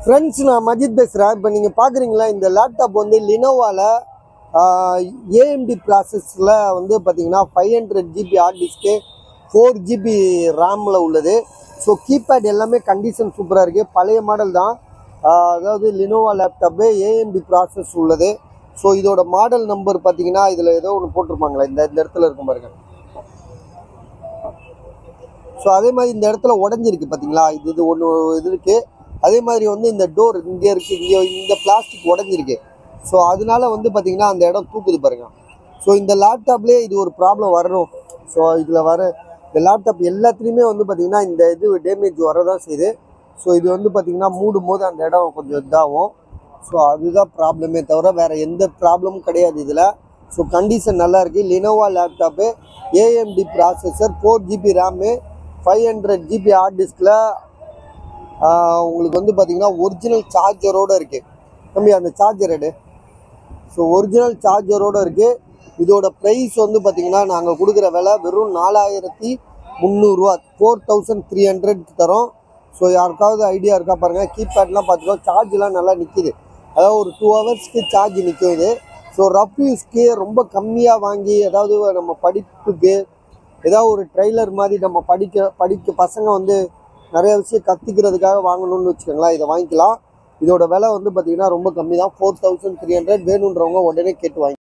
Friends, நான் மஜித் பேசுகிறேன். இப்போ நீங்கள் பார்க்குறீங்களா, இந்த லேப்டாப் வந்து லினோவாவில் ஏஎம்டி ப்ராசஸில் வந்து பார்த்தீங்கன்னா 500 GB ஹார்ட் டிஸ்க்கு, 4 GB ரேமில் உள்ளது. ஸோ கீபேட் எல்லாமே கண்டிஷன் சூப்பராக இருக்குது. பழைய மாடல் தான். அதாவது லினோவா லேப்டாப்பு ஏஎம்டி ப்ராசஸ் உள்ளது. ஸோ இதோட மாடல் நம்பர் பார்த்தீங்கன்னா இதில் ஏதோ ஒன்று போட்டிருப்பாங்களே, இந்த இடத்துல இருக்கும் பாருங்க. ஸோ அதே மாதிரி இந்த இடத்துல உடஞ்சிருக்கு பார்த்தீங்களா, இது ஒன்று இது இருக்குது. அதே மாதிரி வந்து இந்த டோர் இங்கே இருக்குது, இங்கே இந்த பிளாஸ்டிக் உடஞ்சிருக்கு. ஸோ அதனால வந்து பார்த்தீங்கன்னா அந்த இடம் தூக்குது பாருங்க. ஸோ இந்த லேப்டாப்லேயே இது ஒரு ப்ராப்ளம் வரணும். ஸோ இதில் வர இந்த லேப்டாப் எல்லாத்துலேயுமே வந்து பார்த்தீங்கன்னா இந்த இது டேமேஜ் வரதான் செய்யுது. ஸோ இது வந்து பார்த்தீங்கன்னா மூடும் போது அந்த இடம் கொஞ்சம் இதாகும். ஸோ அதுதான் ப்ராப்ளமே தவிர வேறு எந்த ப்ராப்ளமும் கிடையாது இதில். ஸோ கண்டிஷன் நல்லா இருக்குது. Lenovo laptop, AMD processor, 4 GB RAM, 500 GB hard டிஸ்கில் உங்களுக்கு வந்து பார்த்தீங்கன்னா ஒரிஜினல் சார்ஜரோடு இருக்குது. தம்பி அந்த சார்ஜர் எடு. ஸோ ஒரிஜினல் சார்ஜரோடு இருக்குது. இதோட ப்ரைஸ் வந்து பார்த்தீங்கன்னா நாங்கள் கொடுக்குற விலை வெறும் 4300 4300 தரோம். ஸோ யாருக்காவது ஐடியா இருக்கா பாருங்கள். கீபேட்லாம் பார்த்துக்கோ, சார்ஜெலாம் நல்லா நிற்கிது. அதாவது ஒரு 2 ஹவர்ஸ்க்கு சார்ஜ் நிற்கும் இது. ஸோ ரஃப் யூஸ்க்கு ரொம்ப கம்மியாக வாங்கி, அதாவது நம்ம படிப்புக்கு ஏதாவது ஒரு ட்ரெய்லர் மாதிரி நம்ம படிக்க பசங்க வந்து நிறைய விஷயம் கற்றுக்கிறதுக்காக வாங்கணும்னு வச்சுக்கோங்களேன், இதை வாங்கிக்கலாம். இதோட விலை வந்து பார்த்தீங்கன்னா ரொம்ப கம்மி தான், 4300. வேணுன்றவங்க உடனே கேட்டு வாங்கி